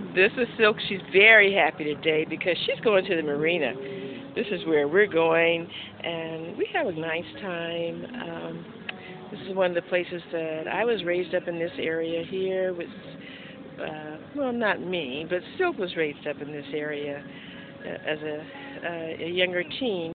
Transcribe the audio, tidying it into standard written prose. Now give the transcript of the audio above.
This is Silk. She's very happy today because she's going to the Marina. This is where we're going, and we have a nice time. This is one of the places that I was raised up in this area here. With, well, not me, but Silk was raised up in this area as a younger teen.